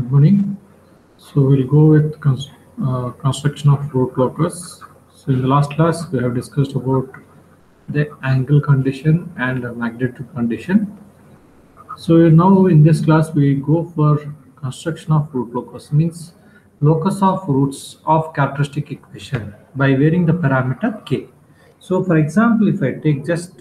Good morning. So we'll go with construction of root locus. So in the last class we have discussed about the angle condition and the magnitude condition. So now in this class we go for construction of root locus, means locus of roots of characteristic equation by varying the parameter k. So for example, if I take just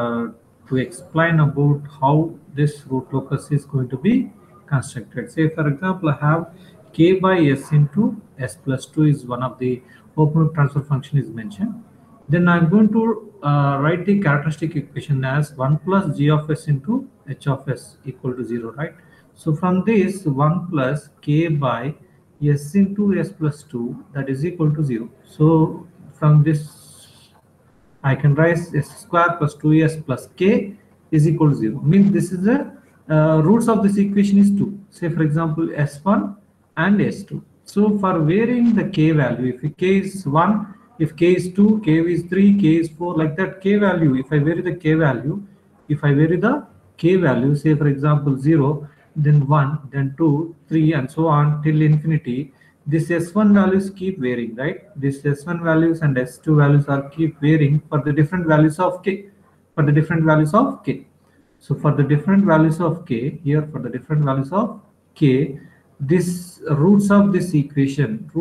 to explain about how this root locus is going to be constructed. Say for example, I have k by s into s plus 2 is one of the open loop transfer function is mentioned. Then I'm going to write the characteristic equation as 1 plus g of s into h of s equal to 0, right? So from this 1 plus k by s into s plus 2, that is equal to 0. So from this I can write s square plus 2s plus k is equal to 0. Means this is the roots of this equation is 2. Say for example s1 and s2. So for varying the k value, if k is 1, if k is 2, k is 3, k is 4, like that k value, if I vary the k value, if I vary the k value, say for example 0, then 1, then 2, 3 and so on till infinity, this s1 values keep varying, right? This s1 values and s2 values are keep varying for the different values of k, for the different values of k. So for the different values of k, here for the different values of k, this roots of this equation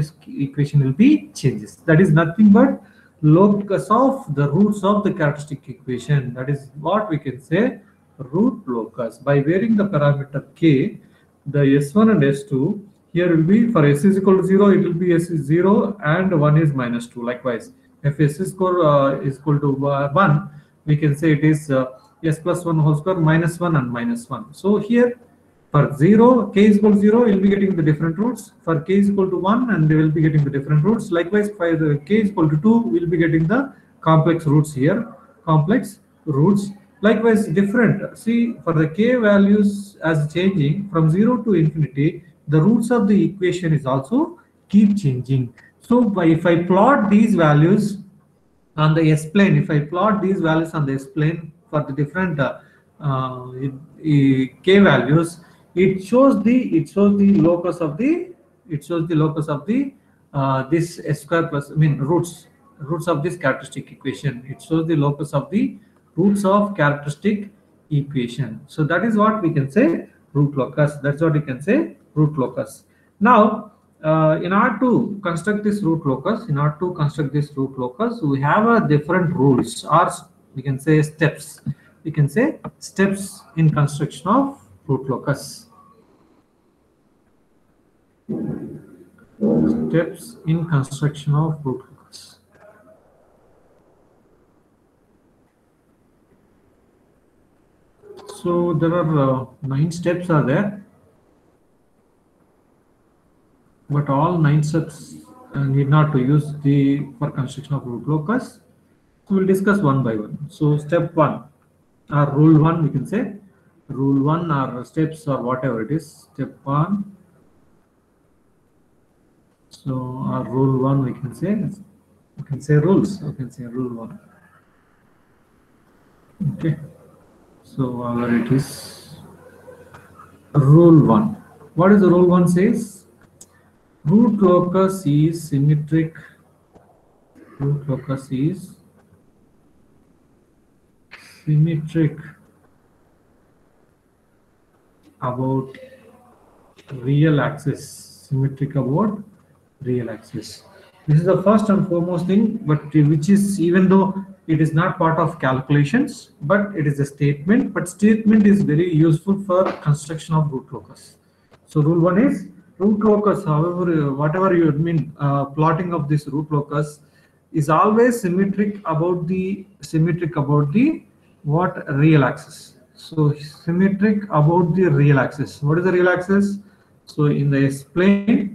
will be changes. That is nothing but locus of the roots of the characteristic equation. That is what we can say root locus. By varying the parameter k, the s1 and s2, here will be for s is equal to 0, it will be s is 0 and 1 is minus 2. Likewise, if s is equal to 1, we can say it is s plus 1 whole square minus 1 and minus 1. So here for 0, k is equal to 0, you will be getting the different roots. For k is equal to 1, and they will be getting the different roots. Likewise, for the k is equal to 2, we will be getting the complex roots here. Complex roots. Likewise, different. See, for the k values as changing from 0 to infinity, the roots of the equation is also keep changing. So if I plot these values on the s-plane, if I plot these values on the s-plane for the different k values, it shows the locus of the this s square plus roots of this characteristic equation. It shows the locus of the roots of characteristic equation. So that is what we can say root locus. That's what we can say root locus. Now in order to construct this root locus, we have a different rules, or we can say steps. We can say steps in construction of root locus. Steps in construction of root locus. So there are 9 steps are there, but all 9 steps need not to use for construction of root locus. So we'll discuss one by one. So step 1 or rule 1, we can say rule 1 or steps or whatever it is. Step 1. So our rule 1 we can say rules. We can say rule 1. Okay. So our it is rule 1. What is the rule 1 says? Root locus is symmetric. Root locus is symmetric about real axis. Symmetric about real axis. This is the first and foremost thing, but which is, even though it is not part of calculations, but it is a statement. But statement is very useful for construction of root locus. So rule 1 is root locus. However, whatever you mean, plotting of this root locus is always symmetric about the what real axis. So symmetric about the real axis. What is the real axis? So in the s-plane.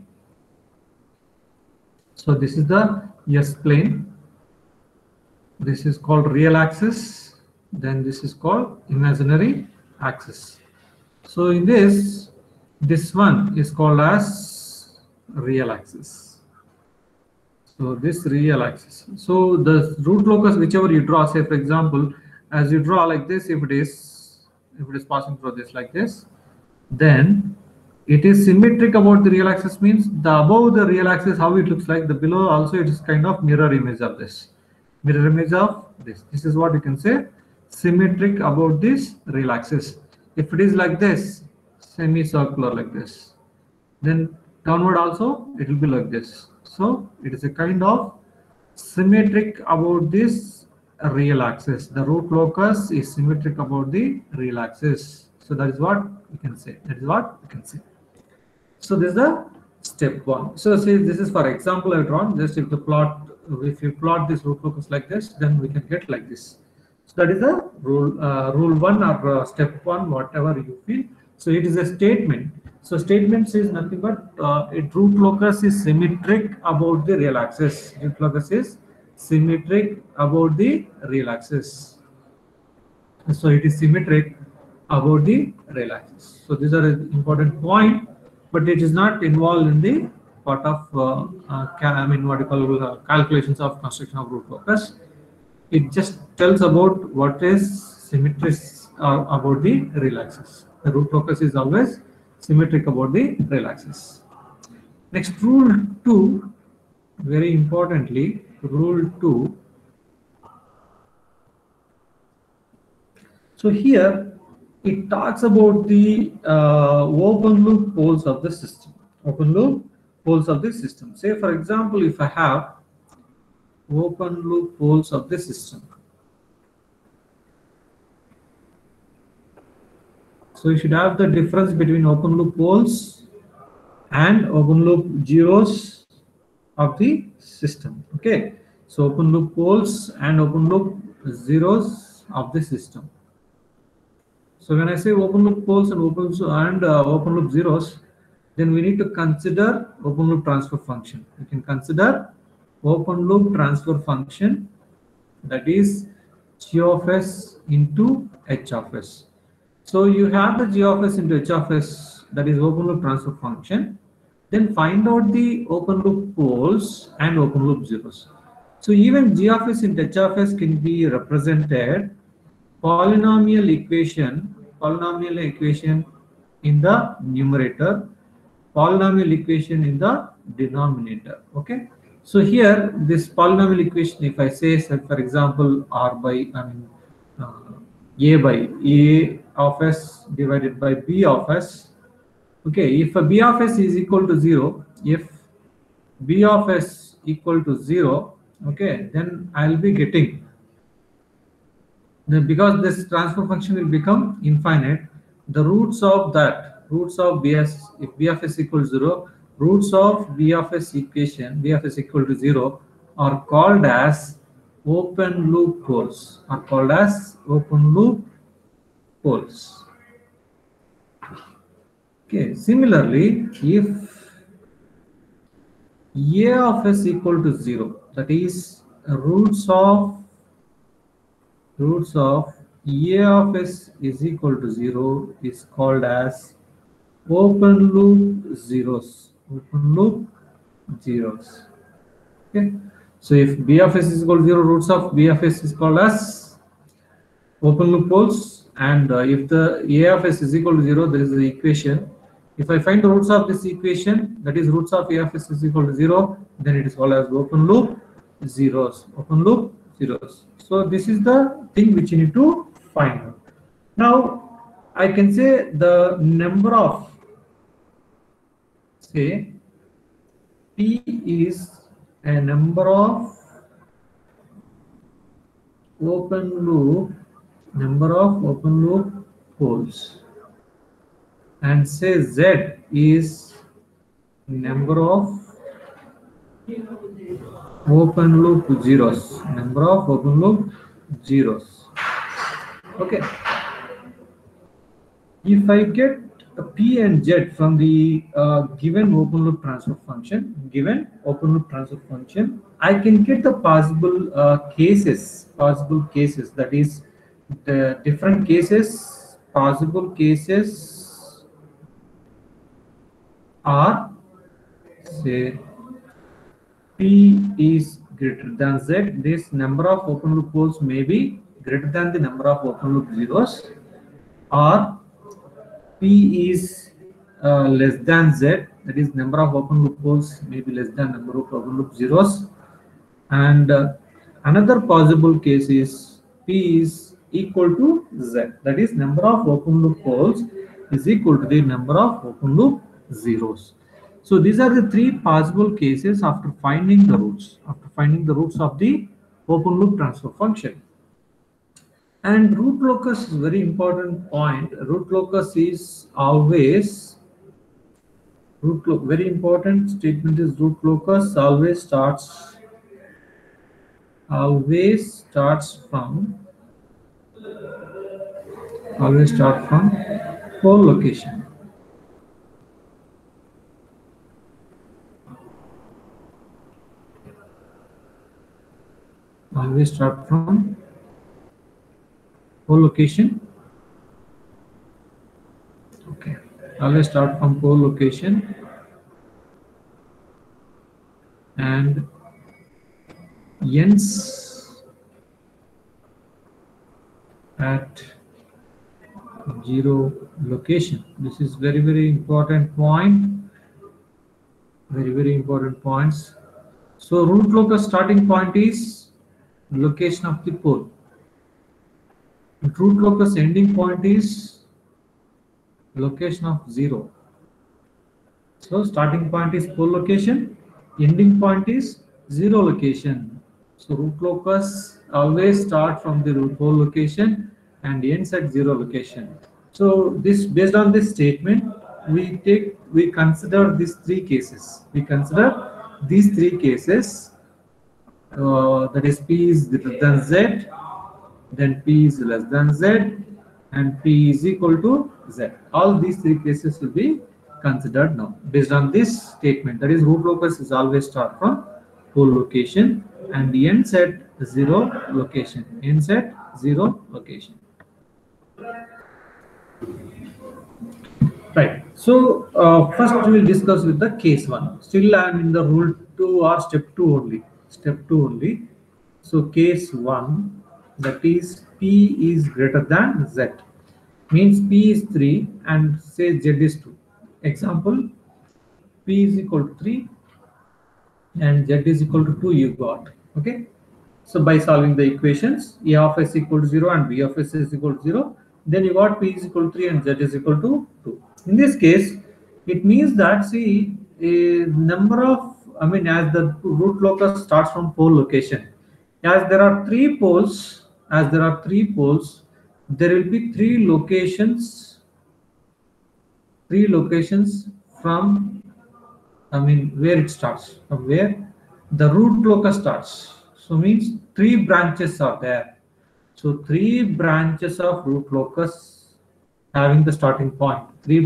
So this is the s-plane. This is called real axis. Then this is called imaginary axis. So in this one is called as real axis. So this real axis. So the root locus, whichever you draw, say for example, as you draw like this, if it is passing through this like this, then It is symmetric about the real axis means the above the real axis how it looks like, the below also it is kind of mirror image of this. Mirror image of this. This is what you can say symmetric about this real axis. If it is like this, semicircular like this, then downward also it will be like this. So it is a kind of symmetric about this real axis. The root locus is symmetric about the real axis. So that is what you can say. That is what you can say. So this is the step one. So see, this is for example I drawn. Just if you plot this root locus like this, then we can get like this. So that is the rule one or step one, whatever you feel. So it is a statement. So statement says nothing but root locus is symmetric about the real axis. Root locus is symmetric about the real axis. So it is symmetric about the real axis. So these are an important point, but it is not involved in the part of what you call calculations of construction of root locus. It just tells about what is symmetry about the real axis. The root locus is always symmetric about the real axis. Next, rule 2, very importantly, rule 2. So here it talks about the open loop poles of the system. Open loop poles of the system. Say for example, if I have open loop poles of the system. So you should have the difference between open loop poles and open loop zeros of the system. Okay. So open loop poles and open loop zeros of the system. So when I say open loop poles and open loop zeros, then we need to consider open loop transfer function. We can consider open loop transfer function, that is G of s into H of s. So you have the G of s into H of s, that is open loop transfer function. Then find out the open loop poles and open loop zeros. So even G of s into H of s can be represented polynomial equation in the numerator, polynomial equation in the denominator. Okay. So here this polynomial equation, if I say for example a by a of s divided by b of s. Okay, if a b of s is equal to 0, if b of s equal to 0, okay, then I'll be getting, because this transfer function will become infinite, the roots of bs, if b of s equals 0, roots of b of s equation, b of s equal to 0, are called as open loop poles, Okay, similarly, if a of s equal to 0, that is roots of a of s is equal to 0 is called as open loop zeros. Okay. So if b of s is equal to 0, roots of b of s is called as open loop poles, and if the a of s is equal to 0, there is the equation. If I find the roots of this equation, that is roots of a of s is equal to 0, then it is called as open loop zeros. So this is the thing which you need to find out. Now I can say the number of, say P is a number of open loop poles, and say Z is number of open loop zeros. Okay. If I get a P and Z from the given open loop transfer function, I can get the possible cases. That is, the different cases. Possible cases are, say, P is greater than Z. This number of open loop poles may be greater than the number of open loop zeros, or P is less than Z, that is number of open loop poles may be less than number of open loop zeros. And another possible case is P is equal to Z, that is number of open loop poles is equal to the number of open loop zeros. So these are the three possible cases after finding the roots, of the open loop transfer function. And root locus is very important point. Root locus is always very important statement is root locus always starts from pole location. Always start from pole location. Okay, always start from pole location and ends at zero location. This is very important point. Very important points. So root locus starting point is location of the pole. Root locus ending point is location of zero. So starting point is pole location, ending point is zero location. So root locus always start from the root pole location and ends at zero location. So this, based on this statement, we consider these three cases. That is P is greater than Z, then P is less than Z, and P is equal to Z. All these three cases will be considered now. Based on this statement, that is root locus is always start from pole location and ends at zero location. Right. So first we will discuss with the case 1. Still I am in the rule 2 or step 2 only. So case 1, that is P is greater than Z, means P is 3 and say Z is 2. Example, P is equal to 3 and Z is equal to 2 you got. Okay. So by solving the equations, A of S equal to 0 and B of S is equal to 0, then you got P is equal to 3 and Z is equal to 2. In this case, it means that, see, a number of, as the root locus starts from pole location, as there are three poles, there will be three locations from, where it starts, from where the root locus starts. So means three branches are there. So three branches of root locus having the starting point.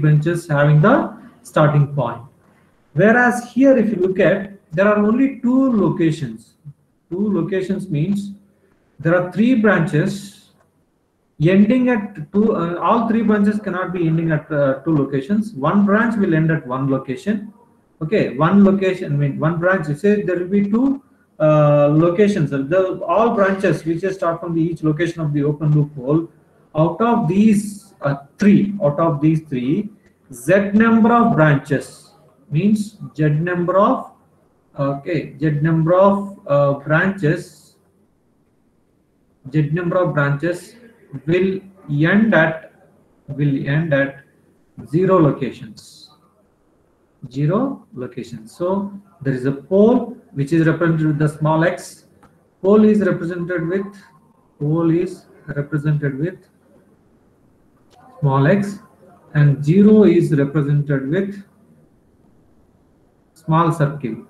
Whereas here, if you look at, there are only two locations. Two locations means there are three branches ending at two. All three branches cannot be ending at two locations. One branch will end at one location. Okay, one location, one branch. You say there will be two locations. All branches which start from each location of the open loop pole. Out of these three, Z number of branches means Z number of branches will end at zero locations. So there is a pole which is represented with the small x. Pole is represented with small x, and 0 is represented with small circle.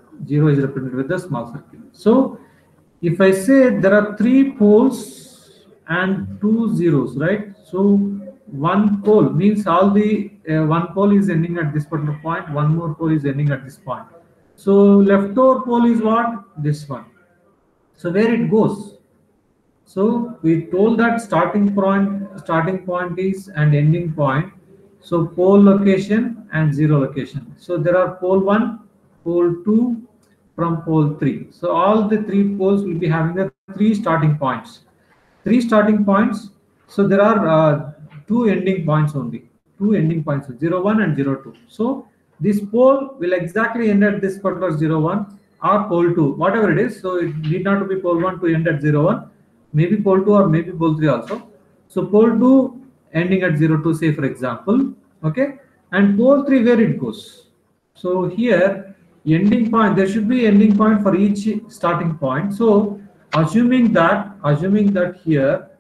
So if I say there are three poles and two zeros, right? So one pole means all the one pole is ending at this particular point, one more pole is ending at this point. So leftover pole is what? This one. So where it goes? So we told that starting point is and ending point. So pole location and zero location. So there are pole 1, pole 2 from pole 3. So all the three poles will be having the three starting points. So there are two ending points only. two ending points, 0, 1 and 0, 2. So this pole will exactly end at this particular 0, 1 or pole 2, whatever it is. So it need not to be pole 1 to end at 0, 1, maybe pole 2 or maybe pole 3 also. So pole 2 ending at 0, 2, say for example, okay, and pole 3 where it goes. So here ending point, there should be ending point for each starting point. So assuming that here,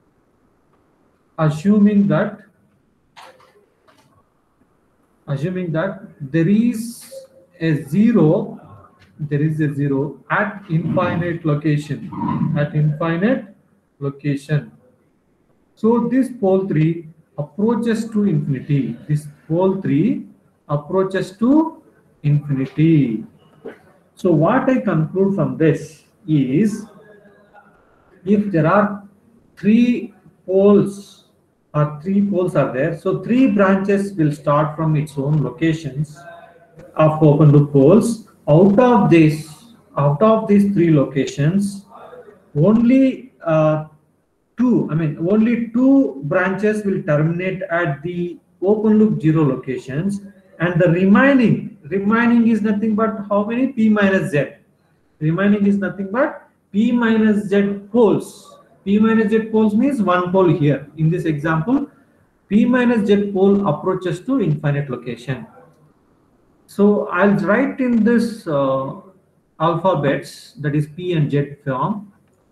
assuming that there is a zero, at infinite location, so this pole 3 approaches to infinity. So what I conclude from this is, if there are three poles are there, so three branches will start from its own locations of open loop poles. Out of these three locations, only only two branches will terminate at the open loop 0 locations, and the remaining is nothing but how many? P minus Z. Remaining is nothing but P minus Z poles. P minus Z poles means one pole here. In this example, P minus Z pole approaches to infinite location. So I'll write in this alphabets, that is P and Z form.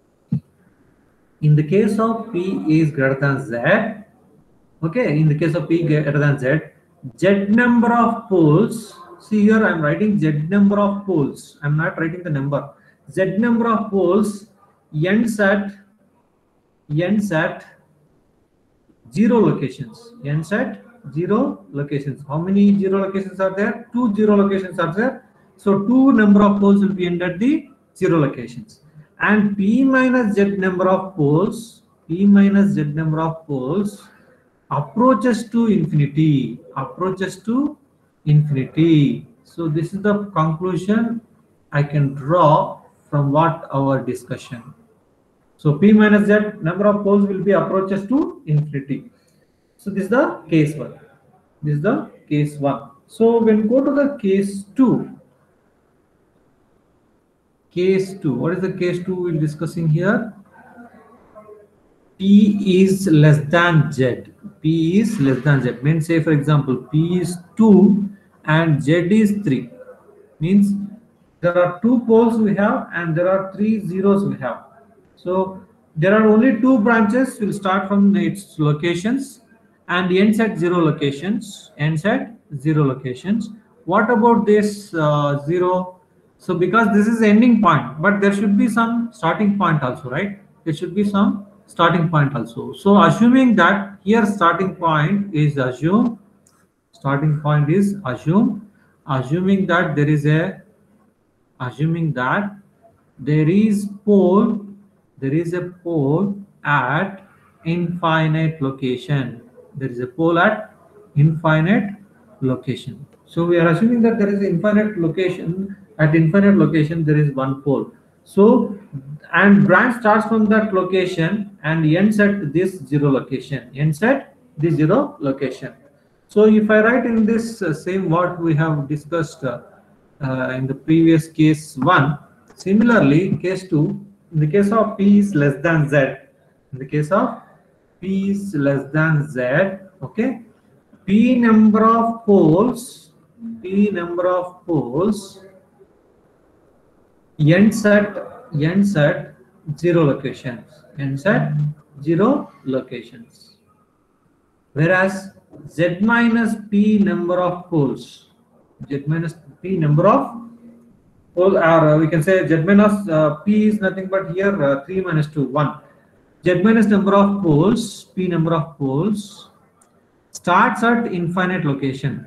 In the case of P is greater than Z, okay, in the case of P greater than Z, Z number of poles, see here I am writing Z number of poles, I am not writing the number. Z number of poles ends at 0 locations. How many 0 locations are there? 2 0 locations are there. So 2 number of poles will be end at the 0 locations. And P minus Z number of poles, approaches to infinity. So this is the conclusion I can draw from what our discussion. So P minus Z number of poles will be approaches to infinity. So this is the case 1. So when we go to the case 2, what is the case 2 we're discussing here? P is less than Z. Means, say for example, P is 2 and Z is 3. Means there are 2 poles we have and there are 3 zeros we have. So there are only 2 branches will start from its locations and ends at 0 locations. What about this 0? So because this is ending point, but there should be some starting point also, right? So assuming that here starting point is assumed, assuming that there is a pole at infinite location. So we are assuming that there is an infinite location. At infinite location, there is one pole. So, and branch starts from that location and ends at this 0 location. So if I write in this same what we have discussed in the previous case 1, similarly case 2, in the case of P is less than Z, okay, P number of poles ends at 0 locations. Whereas Z minus P number of poles, or we can say Z minus P is nothing but here 3 minus 2, 1. Z minus number of poles, P number of poles, starts at infinite location.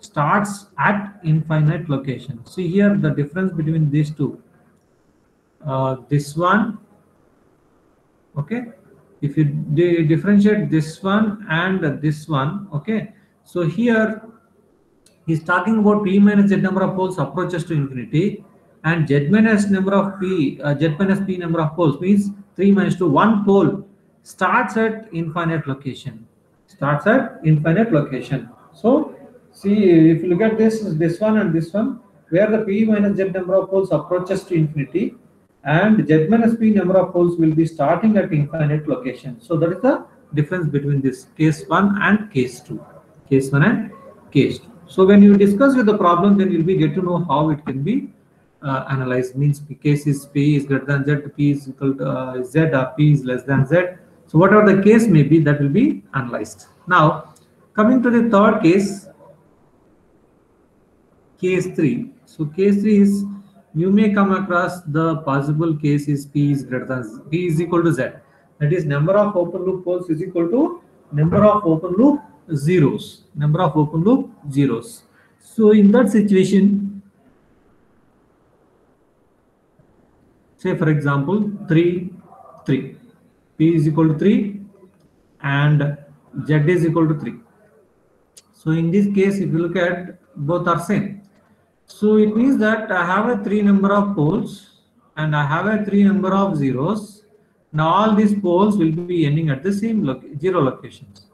See here the difference between these two. This one, okay, if you differentiate this one and this one, okay, so here he's talking about P minus Z number of poles approaches to infinity, and Z minus P number of poles means 3 minus 2, one pole starts at infinite location. starts at infinite location. So see, if you look at this one and this one, where the p minus z number of poles approaches to infinity, and z minus p number of poles will be starting at infinite location. So that is the difference between this case 1 and case 2. Case 1 and case 2. So when you discuss with the problem, then you'll be get to know how it can be analyzed. Means case is p is greater than z, p is equal to z, or p is less than z. So whatever the case may be, that will be analyzed. Now coming to the third case, case 3. So case 3 is, you may come across the possible case is p is greater than p is equal to z. That is, number of open loop poles is equal to number of open loop zeros. Number of open loop zeros. So in that situation, say for example 3, 3. P is equal to 3 and Z is equal to 3. So in this case, if you look at, both are same. So it means that I have a 3 number of poles and I have a 3 number of zeros. Now all these poles will be ending at the same zero locations.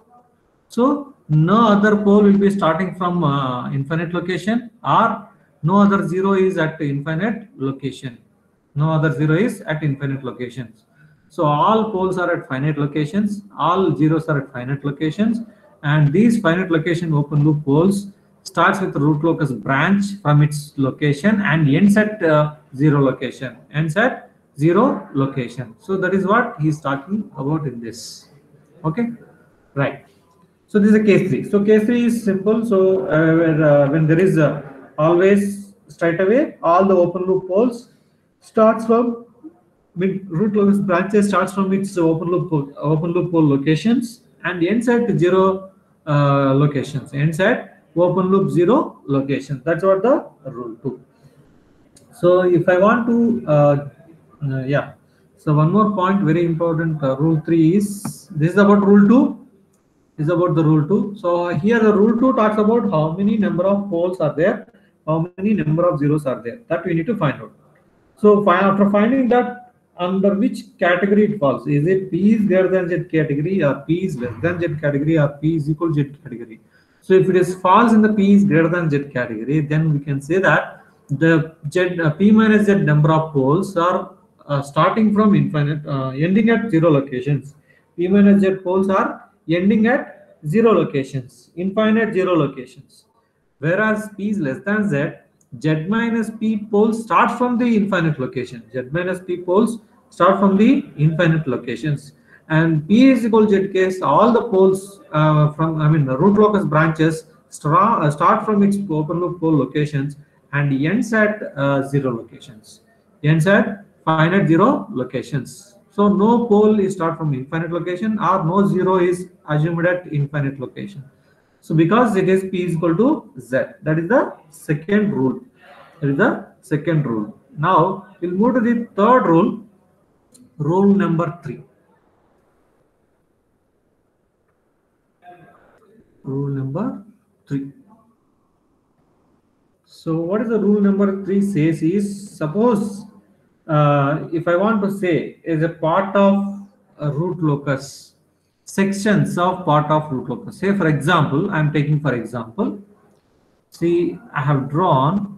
So no other pole will be starting from infinite location, or no other zero is at infinite location. No other zero is at infinite locations. So all poles are at finite locations, all zeros are at finite locations, and these finite location open loop poles starts with root locus branch from its location and ends at zero location. Ends at zero location. So that is what he is talking about in this. Okay, right. So this is a case 3. So case 3 is simple. So when there is always straight away all the open loop poles starts from root locus branches starts from its open loop pole locations and ends at zero locations. Ends at open loop zero locations. That's what the rule 2. So if I want to yeah. So one more point, very important. Rule 3 is, this is about rule 2. Is about the rule 2. So here the rule 2 talks about how many number of poles are there, how many number of zeros are there. That we need to find out. So after finding that, under which category it falls, is it p is greater than z category, or p is less than z category, or p is equal to z category. So if it is falls in the p is greater than z category, then we can say that the p minus z number of poles are starting from infinite, ending at zero locations. P minus z poles are ending at zero locations, infinite zero locations. Whereas p is less than z, z minus p poles start from the infinite location. Z minus p poles start from the infinite locations. And p is equal to z case, all the poles the root locus branches start from its open loop pole locations and ends at zero locations. Ends at finite zero locations. So no pole is start from infinite location, or no zero is assumed at infinite location. So because it is p is equal to z, that is the second rule. That is the second rule. Now we'll move to the third rule, rule number 3. Rule number 3. So what is the rule number 3 says is, suppose if I want to say is a part of a root locus, sections of part of root locus. Say for example, I am taking for example, see I have drawn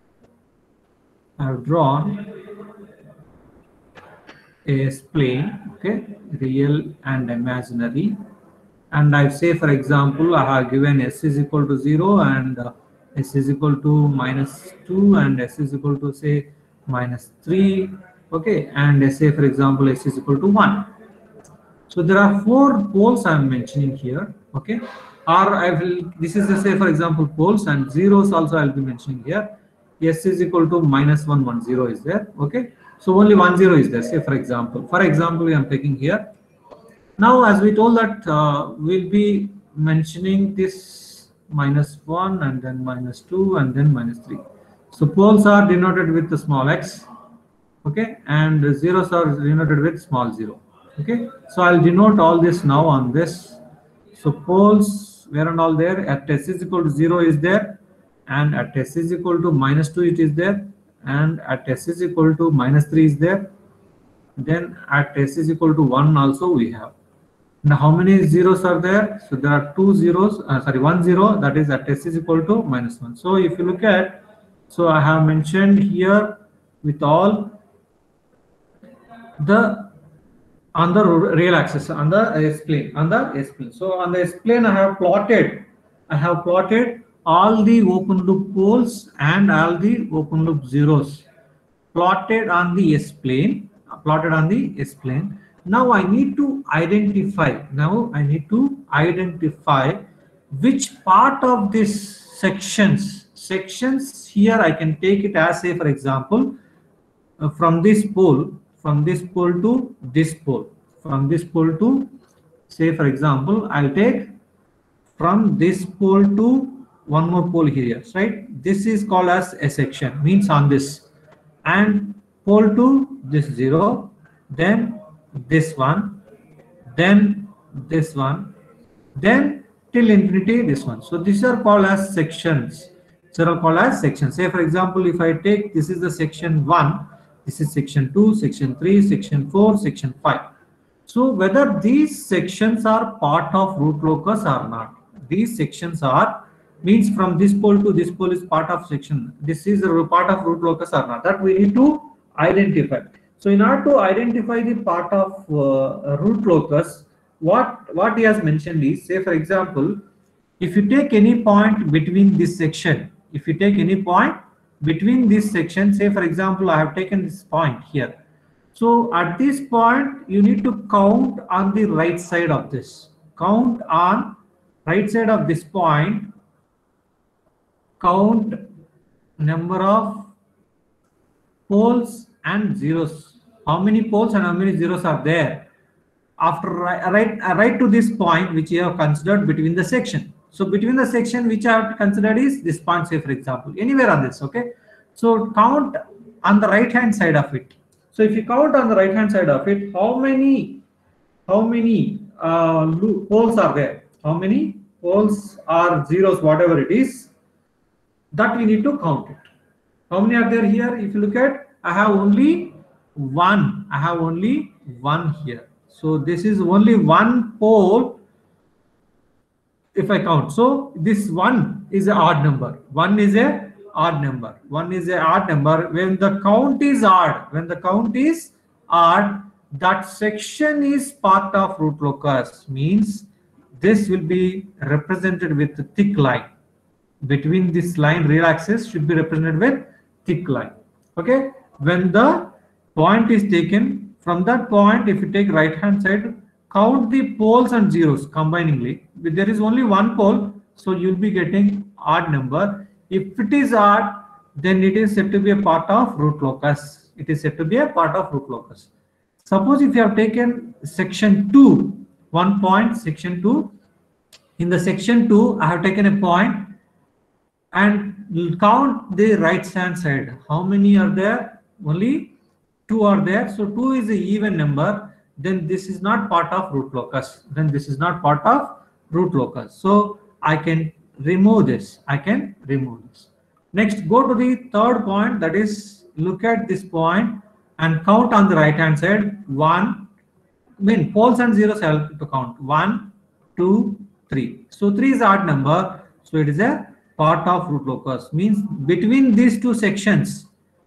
a plane, okay, real and imaginary, and I say for example I have given s is equal to 0 and s is equal to -2 and s is equal to say -3, okay, and I say for example s is equal to 1. So there are 4 poles I am mentioning here, okay, or I will, this is the say for example poles, and zeros also I will be mentioning here. S is equal to -1, 1, 0 is there, okay. So only 1, 0 is there, say for example. For example, I am taking here. Now as we told that we'll be mentioning this -1 and then -2 and then -3. So poles are denoted with the small x, okay, and zeros are denoted with small 0, okay. So I'll denote all this now on this. So poles, where and all there, at s is equal to 0 is there, and at s is equal to -2 it is there, and at s is equal to -3 is there, then at s is equal to 1 also we have. Now how many zeros are there? So there are two zeros, sorry, 1 0, that is at s is equal to -1. So if you look at, so I have mentioned here with all the on the real axis, on the S plane, So on the S plane I have plotted all the open loop poles and all the open loop zeros plotted on the S plane, Now I need to identify, which part of this sections here I can take it as, say for example, from this pole to this pole, say for example, I'll take from this pole to one more pole here, right? This is called as a section, means on this, and pole to this 0, then this one, then this one, then till infinity this one. So these are called as sections. Say for example, if I take, this is the section 1, this is section 2, section 3, section 4, section 5. So whether these sections are part of root locus or not, these sections are, means from this pole to this pole is part of section, this is a part of root locus or not, that we need to identify. So in order to identify the part of root locus, what he has mentioned is, say for example, if you take any point between this section, say for example, I have taken this point here. So at this point, you need to count on the right side of this. Count number of poles and zeros. How many poles and how many zeros are there? After right to this point, which you have considered between the section. So between the section which I have considered is this point, say for example, anywhere on this, okay? So count on the right hand side of it. So if you count on the right hand side of it, how many poles are there? How many poles or zeros, whatever it is, that we need to count it. How many are there here? If you look at, I have only one here. So this is only one pole if I count. So this one is an odd number. When the count is odd, that section is part of root locus, means this will be represented with a thick line. Between this line, real axis should be represented with thick line. Okay, when the point is taken, from that point, if you take right hand side, count the poles and zeros combiningly. If there is only one pole, so you'll be getting odd number. If it is odd, then it is said to be a part of root locus. Suppose if you have taken section 2, one point, section 2, in the section 2, I have taken a point and count the right hand side. How many are there? Only 2 are there. So 2 is an even number. Then this is not part of root locus. So I can remove this. Next, go to the third point, that is, look at this point and count on the right hand side. Poles and zeros help to count. 1, 2, 3. So 3 is odd number. So it is a part of root locus. Means between these two sections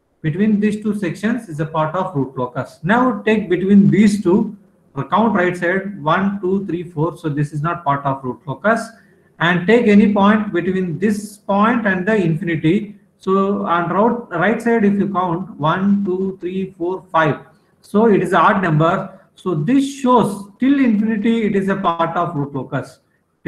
is a part of root locus. Now take between these two, count right side, 1, 2, 3, 4. So this is not part of root locus. And take any point between this point and the infinity. So on right side, if you count 1, 2, 3, 4, 5. So it is an odd number. So this shows till infinity it is a part of root locus.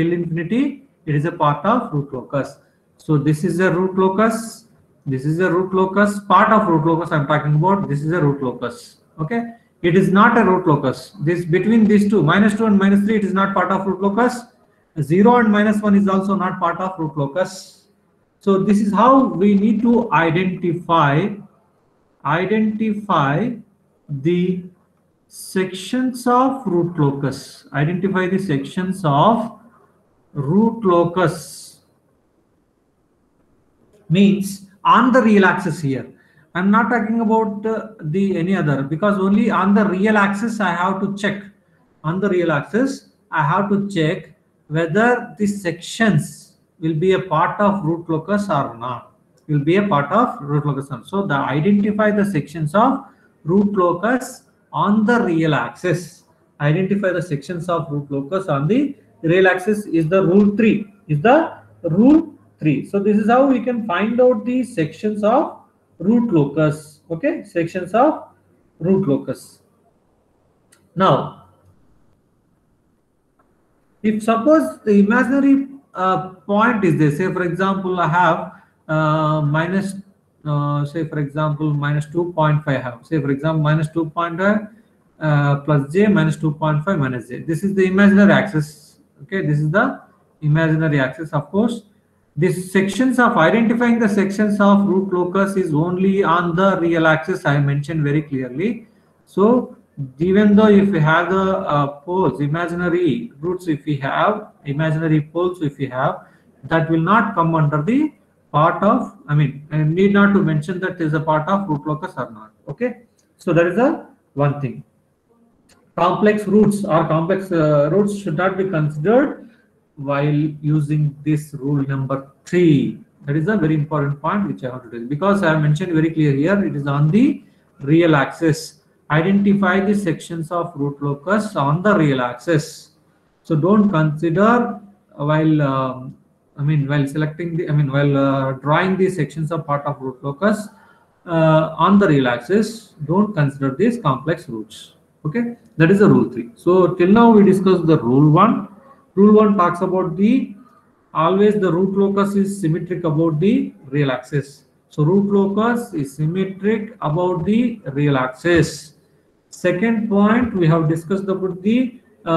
So this is a root locus. Part of root locus I'm talking about. This is a root locus. Okay. It is not a root locus. This between these two, -2 and -3, it is not part of root locus. 0 and -1 is also not part of root locus. So this is how we need to identify the sections of root locus. Means on the real axis here. I'm not talking about the any other, because only on the real axis I have to check. On the real axis I have to check whether the sections will be a part of root locus or not. Will be a part of root locus or not. So the identify the sections of root locus on the real axis. Identify the sections of root locus on the real axis is the rule 3. Is the rule 3. So this is how we can find out the sections of root locus. Okay, sections of root locus. Now, if suppose the imaginary point is there, say for example, I have minus, say for example, minus 2.5 I have, say for example, minus 2.5 plus j minus 2.5 minus j. This is the imaginary axis. Okay, this is the imaginary axis. Of course, these sections of identifying the sections of root locus is only on the real axis. I mentioned very clearly. So even though if we have the poles, imaginary roots, if we have imaginary poles, if we have, that will not come under the part of, I mean, I need not to mention that is a part of root locus or not. Okay, so that is the one thing. Complex roots or complex roots should not be considered while using this rule number 3. That is a very important point which I have to do, because I have mentioned very clear here, it is on the real axis. Identify the sections of root locus on the real axis. So don't consider while while selecting the, while drawing the sections of part of root locus on the real axis, don't consider these complex roots. Okay, that is the rule 3. So till now we discussed the rule 1. Rule 1 talks about the always the root locus is symmetric about the real axis. So root locus is symmetric about the real axis. Second point, we have discussed about the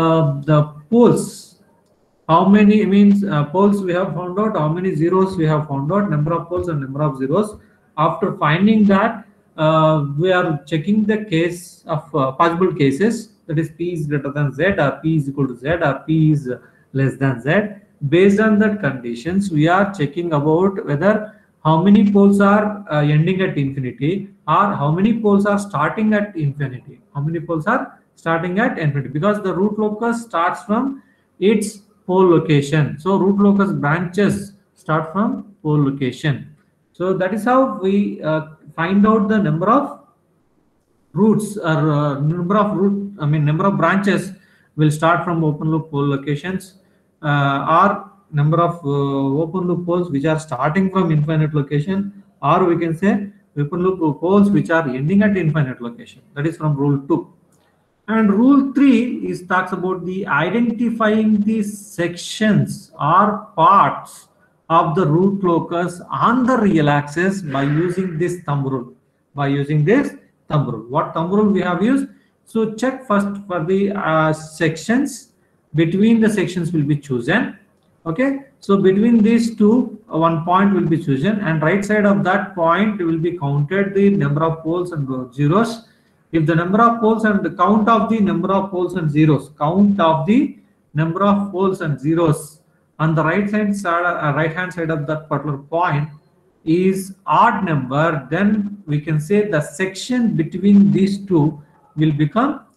poles. How many means poles we have found out, how many zeros we have found out, number of poles and number of zeros. After finding that, we are checking the case of possible cases, that is p is greater than z, or p is equal to z, or p is less than z. Based on that conditions, we are checking about whether how many poles are ending at infinity, or how many poles are starting at infinity. How many poles are starting at infinity? Because the root locus starts from its pole location. So root locus branches start from pole location. So that is how we find out the number of roots, or number of branches will start from open loop pole locations, or number of open loop poles which are starting from infinite location, or we can say open loop poles which are ending at infinite location. That is from rule 2. And rule 3 is talks about the identifying the sections or parts of the root locus on the real axis by using this thumb rule. By using this thumb rule. What thumb rule we have used? So check first for the sections. Between the sections will be chosen. Okay, so between these two, one point will be chosen, and right side of that point will be counted the number of poles and zeros. If the number of poles and the count of the number of poles and zeros, count of the number of poles and zeros on the right hand side of that particular point is odd number, then we can say the section between these two will become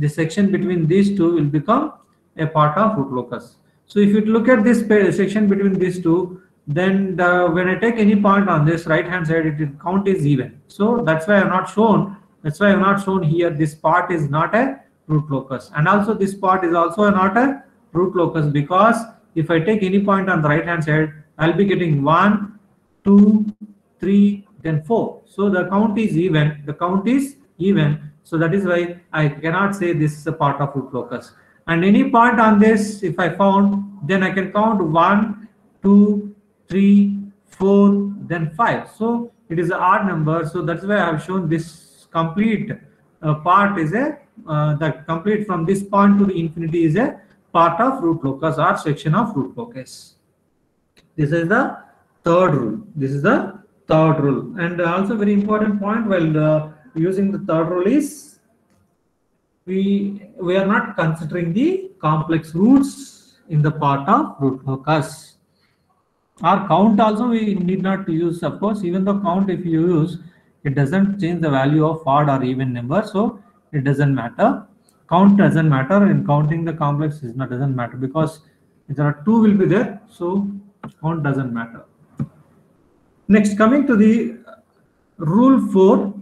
a part of root locus. So if you look at this section between these two, then when I take any point on this right hand side, it count is even. So that's why I have not shown. That's why I have not shown here. This part is not a root locus, and also this part is also not a root locus, because if I take any point on the right hand side, I'll be getting 1, 2, 3, then 4. So the count is even. The count is even. So that is why I cannot say this is a part of root locus. And any point on this, if I found, then I can count 1, 2, 3, 4, then 5. So it is an odd number. So that's why I have shown this complete part is a the complete from this point to the infinity is a part of root locus or section of root locus. This is the third rule. This is the third rule, and also very important point while using the third rule is we are not considering the complex roots in the part of root locus. Or count also we need not to use, of course. Even though count, if you use, it doesn't change the value of odd or even number, so it doesn't matter. count doesn't matter. In counting the complex is not doesn't matter, because if there are two will be there, so count doesn't matter. Next, coming to the rule 4.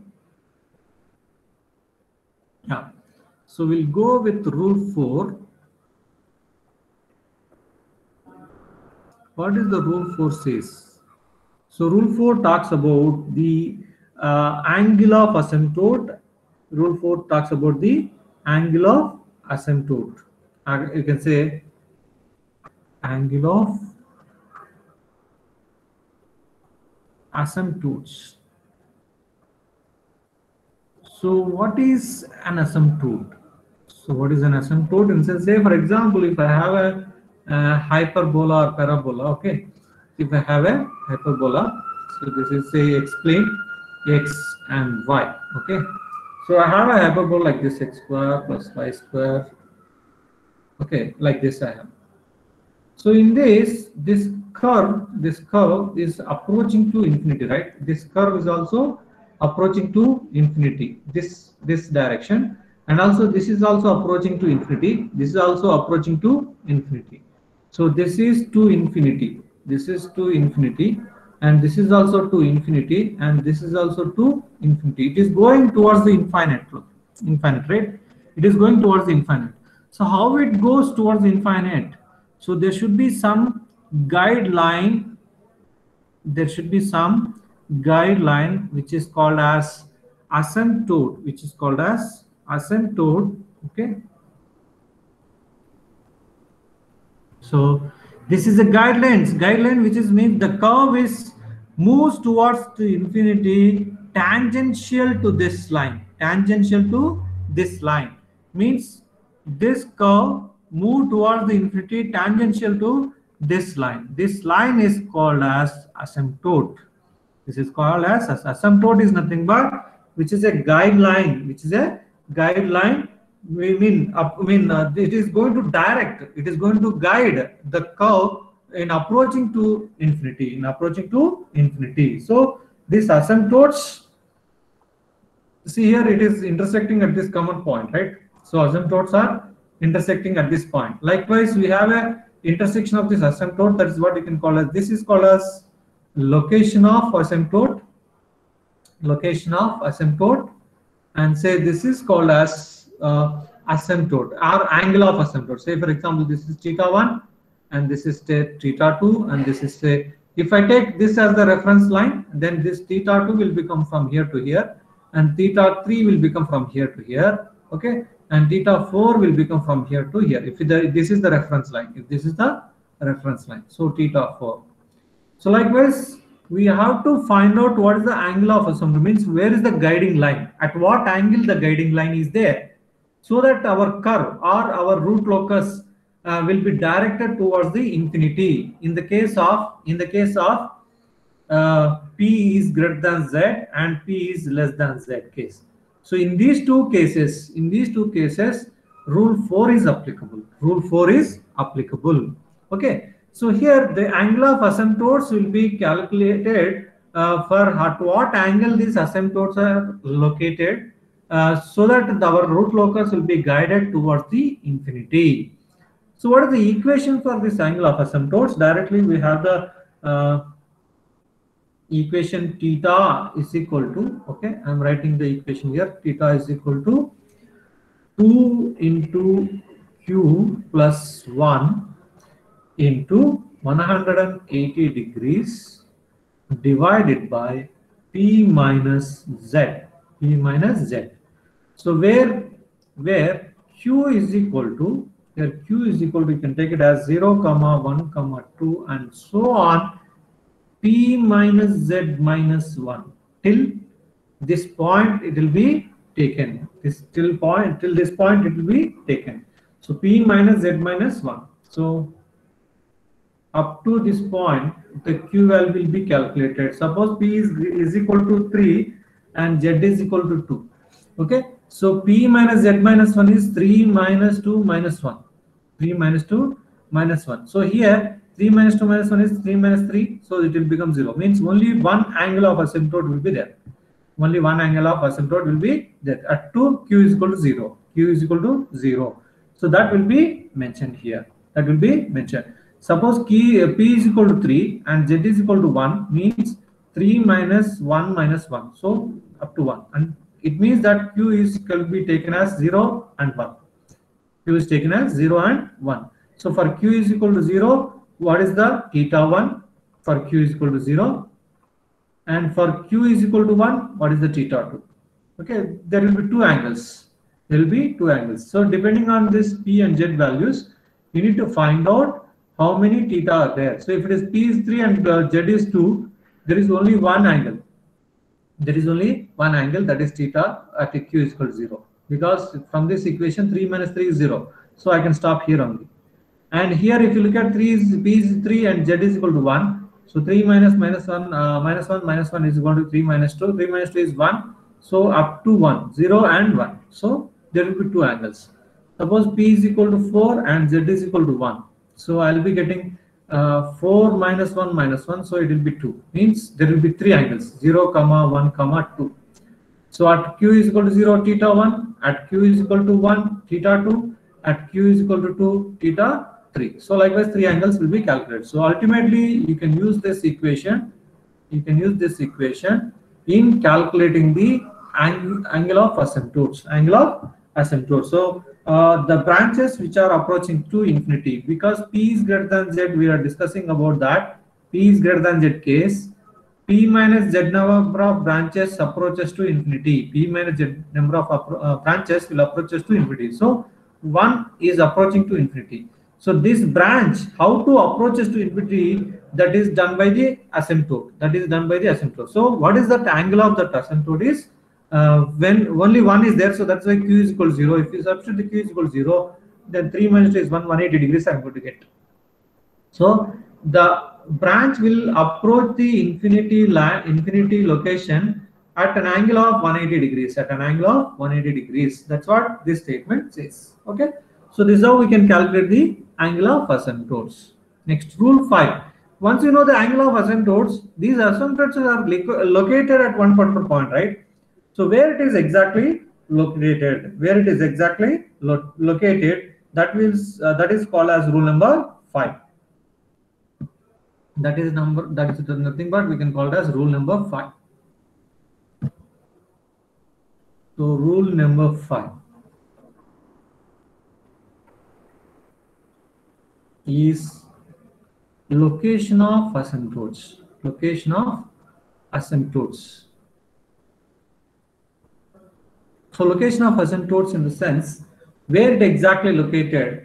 Yeah, so we'll go with rule 4. What is the rule 4 says? So rule 4 talks about the angle of asymptote. Rule 4 talks about the angle of asymptote. You can say angle of asymptotes. So what is an asymptote? So what is an asymptote? In sense, say for example, if I have a hyperbola or parabola, okay. If I have a hyperbola, so this is say explain x and y, okay. So I have a hyperbola like this, x square plus y square, okay, like this I have. So in this curve is approaching to infinity, right? This curve is also approaching to infinity, this direction, and also this is also approaching to infinity. This is also approaching to infinity. So this is to infinity. This is to infinity, and this is also to infinity, and this is also to infinity. It is going towards the infinite, right? It is going towards the infinite. So how it goes towards the infinite? So there should be some guideline. There should be some guideline which is called as asymptote, okay. So this is a guideline which is means the curve is moves towards the infinity tangential to this line. Means this curve move towards the infinity tangential to this line. This line is called as asymptote. This is called as asymptote is nothing but which is a guideline. It is going to direct. It is going to guide the curve in approaching to infinity. So this asymptotes. See here, it is intersecting at this common point, right? So asymptotes are intersecting at this point. Likewise, we have a intersection of this asymptote. That is what you can call as. This is called as location of asymptote. And say this is called as asymptote or angle of asymptote. Say for example, this is θ1, and this is θ2, and this is say. If I take this as the reference line, then this θ2 will become from here to here, and θ3 will become from here to here, okay, and θ4 will become from here to here. If this is the reference line, so θ4. So likewise, we have to find out what is the angle of asymptote, means where is the guiding line, at what angle the guiding line is there, so that our curve or our root locus will be directed towards the infinity. In the case of P is greater than Z and P is less than Z case. So in these two cases, rule 4 is applicable. Okay. So here the angle of asymptotes will be calculated for at what angle these asymptotes are located, so that our root locus will be guided towards the infinity. So what is the equation for this angle of asymptotes? Directly we have the equation theta is equal to, okay, I'm writing the equation here, theta is equal to 2 into q plus 1 into 180 degrees divided by p minus z. So where q is equal to, you can take it as 0, 1, 2 and so on, p minus z minus 1 till this point it will be taken. Till this point it will be taken. So p minus z minus 1. So up to this point the q value will be calculated. Suppose p is equal to 3 and z is equal to 2. Okay, so p minus z minus 1 is 3 minus 2 minus 1. 3 minus 2 minus 1. So here 3 minus 2 minus 1 is 3 minus 3. So it will become 0. Means only one angle of asymptote will be there. At 2 q is equal to 0. q is equal to 0. So that will be mentioned here. That will be mentioned. Suppose p is equal to 3 and z is equal to 1 means 3 minus 1 minus 1. So up to 1. And it means that q is can be taken as 0 and 1. Q is taken as 0 and 1. So for q is equal to 0, what is the theta 1? For q is equal to 0. And for q is equal to 1, what is the theta 2? Okay, there will be two angles. There will be two angles. So depending on this p and z values, you need to find out how many theta are there. So if it is p is 3 and z is 2, there is only one angle. There is only one angle, that is theta at q is equal to 0. Because from this equation 3 minus 3 is 0. So I can stop here only. And here if you look at 3 is p is 3 and z is equal to 1. So 3 minus 1 minus 1 is equal to 3 minus 2. 3 minus 2 is 1. So up to 1, 0 and 1. So there will be two angles. Suppose p is equal to 4 and z is equal to 1. So I will be getting 4 minus 1 minus 1. So it will be 2. Means there will be three angles, 0, 1, 2. So at q is equal to 0, theta 1. At q is equal to 1, theta 2. At q is equal to 2, theta 3. So likewise, three angles will be calculated. So ultimately, you can use this equation. You can use this equation in calculating the angle of asymptotes. Angle of asymptotes. So the branches which are approaching to infinity, because p is greater than z, we are discussing about that. P is greater than z case. P minus z number of branches approaches to infinity. P minus z number of branches will approaches to infinity. So 1 is approaching to infinity. So this branch, how to approaches to infinity, that is done by the asymptote. That is done by the asymptote. So what is that angle of that asymptote is when only 1 is there. So that's why q is equal to 0. If you substitute the q is equal to 0, then 3 minus 2 is 180 degrees I'm going to get. So the branch will approach the infinity location at an angle of 180 degrees. At an angle of 180 degrees. That's what this statement says. Okay. So this is how we can calculate the angle of asymptotes. Next, rule 5. Once you know the angle of asymptotes, these asymptotes are located at one particular point, right? So where it is exactly located, located, that is called as rule number 5. That is nothing but we can call it as rule number 5. So rule number 5 is location of asymptotes. Location of asymptotes. So location of asymptotes in the sense where it exactly located,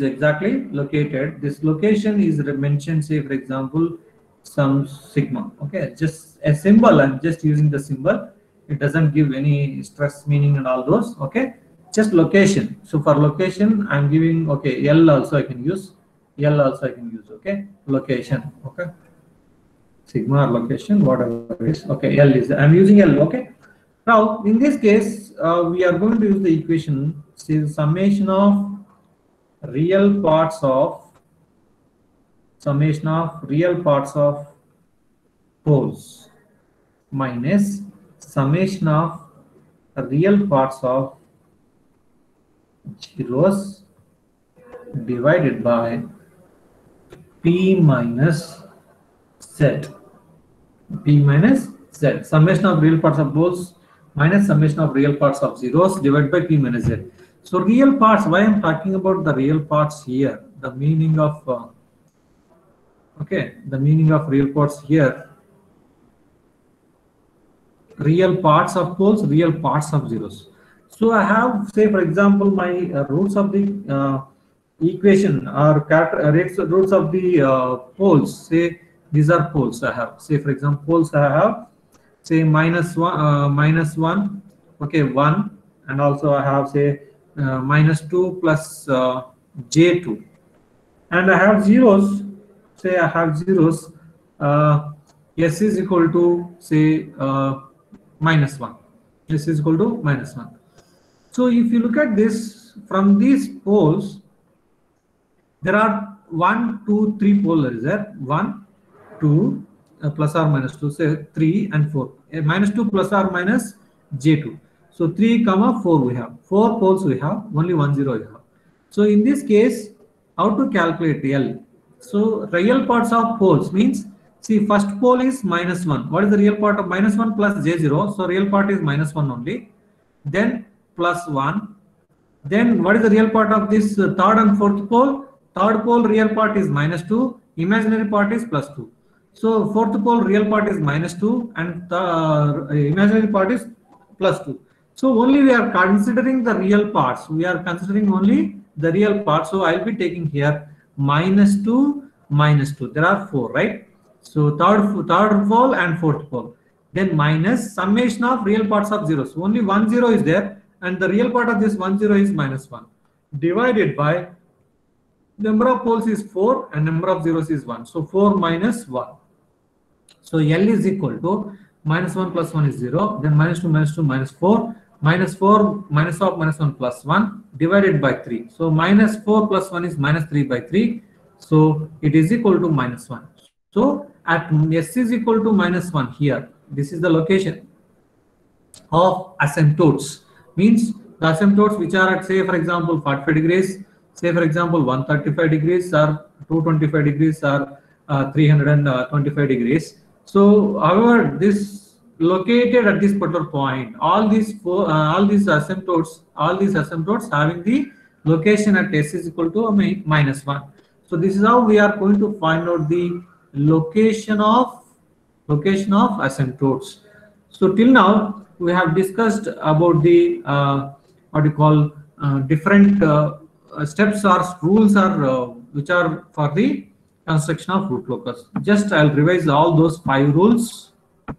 this location is mentioned, say for example, some sigma. Okay, just a symbol. I'm just using the symbol. It doesn't give any stress meaning and all those. Okay, just location. So for location, I'm giving L also I can use. Okay, location. Okay, sigma or location, whatever it is. Okay, L is I'm using L. Okay. Now, in this case, we are going to use the equation, say the summation of real parts of poles minus summation of real parts of zeros divided by P minus Z. Summation of real parts of poles minus summation of real parts of zeros divided by P minus Z. So real parts, why I'm talking about the real parts here, the meaning of real parts here, real parts of poles, real parts of zeros. So I have, say for example, my roots of the equation or roots of the poles, say these are poles I have, say for example poles I have, say minus 1, okay, 1, and also I have say minus 2 plus j2, and I have zeros, say I have zeros, s is equal to say minus 1, s is equal to minus 1. So if you look at this from these poles, there are 1, 2, 3 poles is there, 1, 2, plus or minus 2, say 3 and 4, minus 2 plus or minus j2. So 3 comma 4 we have 4 poles we have, only 1 0 we have. So in this case, how to calculate L? So real parts of poles means, see, first pole is -1. What is the real part of -1 plus J0? So real part is -1 only. Then plus 1. Then what is the real part of this third and fourth pole? Third pole real part is -2, imaginary part is +2. So fourth pole real part is -2 and the imaginary part is +2. So only we are considering the real parts. We are considering only the real parts. So I'll be taking here -2, -2. There are 4, right? So third pole and fourth pole. Then minus summation of real parts of zeros. So only 1 0 is there, and the real part of this 1 0 is -1, divided by number of poles is 4 and number of zeros is 1. So 4 minus 1. So L is equal to -1 plus 1 is 0. Then -2 -4. -4 minus of -1 plus 1 divided by 3. So -4 plus 1 is -3 by 3. So it is equal to -1. So at S is equal to -1 here, this is the location of asymptotes. Means the asymptotes which are at, say for example 45 degrees, say for example 135 degrees or 225 degrees or 325 degrees. So however, this located at this particular point, all these asymptotes having the location at S is equal to -1. So this is how we are going to find out the location of asymptotes. So till now we have discussed about the what you call different steps or rules are which are for the construction of root locus. Just I'll revise all those 5 rules.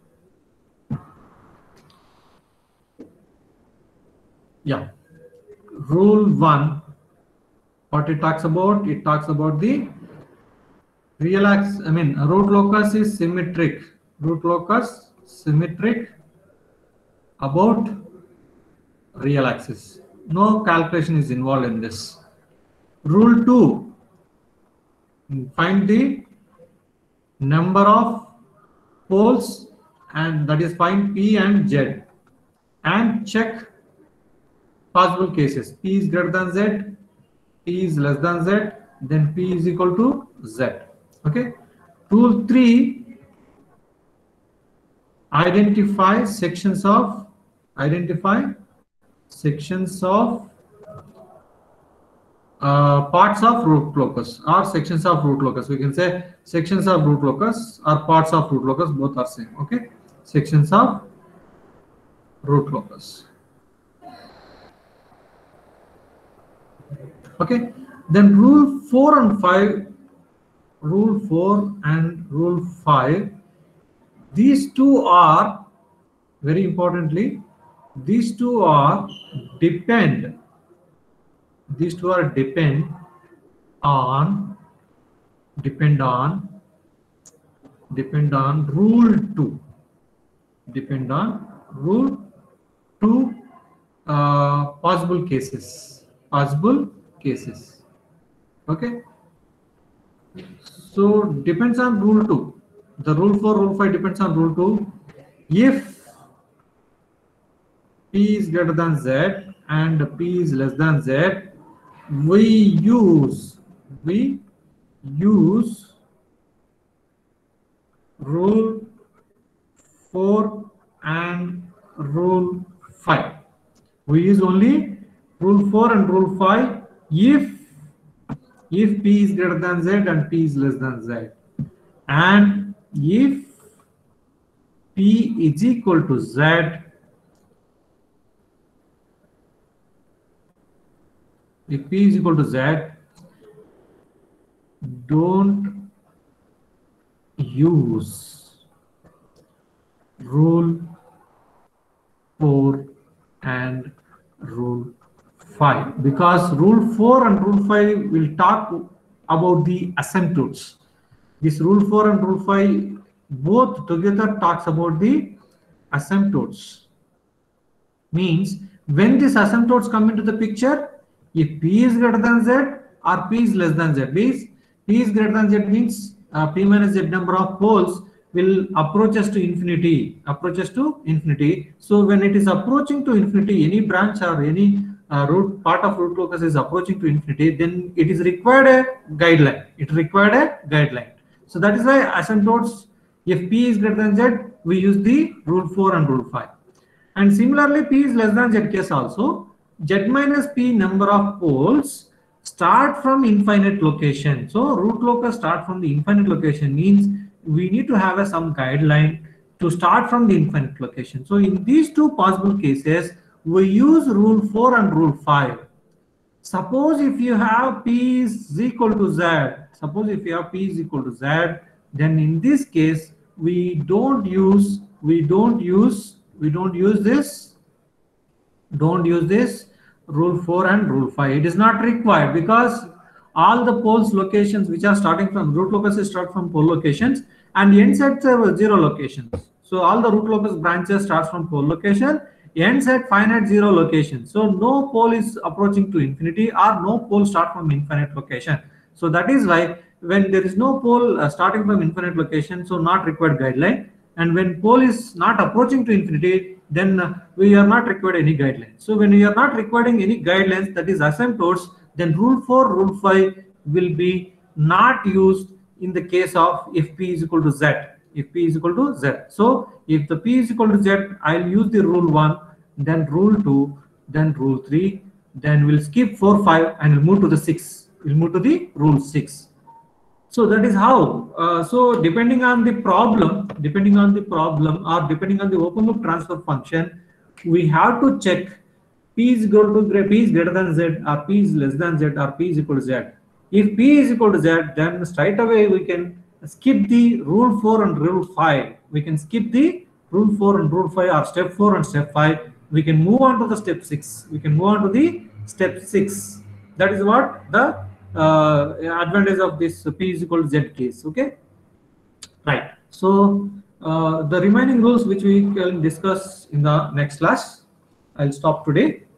Yeah, rule 1, what it talks about? It talks about the root locus is symmetric. Root locus symmetric about real axis. No calculation is involved in this. Rule 2, find the number of poles, and that is find P and Z and check possible cases. P is greater than Z, P is less than Z, then P is equal to Z. Okay. Rule 3, identify sections of parts of root locus or sections of root locus. We can say sections of root locus or parts of root locus, both are same. Okay, sections of root locus. Okay, then rule 4 and 5. Rule 4 and rule 5. These two are, very importantly, these two are depend on rule 2. Depend on rule 2 possible cases. Okay. So depends on rule 2. The rule 4, rule 5 depends on rule 2. If P is greater than Z and P is less than Z, we use rule 4 and rule 5. We use only rule 4 and rule 5 if P is greater than Z and P is less than Z, and if P is equal to Z, if P is equal to Z, don't use rule 4 and rule 5, because rule 4 and rule 5 will talk about the asymptotes. This rule 4 and rule 5 both together talks about the asymptotes. Means when these asymptotes come into the picture, if P is greater than Z or P is less than Z, P is greater than Z means P minus Z number of poles will approaches to infinity, So when it is approaching to infinity, any branch or any root part of root locus is approaching to infinity, then it is required a guideline. So that is why asymptotes, if p is greater than z, we use the rule 4 and rule 5. And similarly, p is less than z case also, z minus p number of poles start from infinite location. So root locus start from the infinite location means we need to have some guideline to start from the infinite location. So in these two possible cases, we use rule 4 and rule 5. Suppose if you have p is equal to z, then in this case we don't use this rule 4 and rule 5. It is not required because all the poles locations which are starting from root locus start from pole locations and ends at 0 locations. So all the root locus branches starts from pole location, ends at finite 0 location. So no pole is approaching to infinity or no pole start from infinite location. So that is why when there is no pole starting from infinite location, so not required guideline. And when pole is not approaching to infinity, then we are not required any guidelines. So when we are not requiring any guidelines, that is asymptotes, then rule 4, rule 5 will be not used in the case of if p is equal to z. So if the p is equal to z, I'll use the rule 1, then rule 2, then rule 3, then we'll skip 4, 5, and we'll move to the 6. We'll move to the rule 6. So that is how. So depending on the problem, or depending on the open loop transfer function, we have to check p is greater than z, or p is less than z, or p is equal to z. If p is equal to z, then straight away we can skip the rule 4 and rule 5. Or step 4 and step 5. We can move on to the step 6. That is what the advantage of this p is equal to z case. Okay, right. So the remaining rules which we can discuss in the next class. I'll stop today.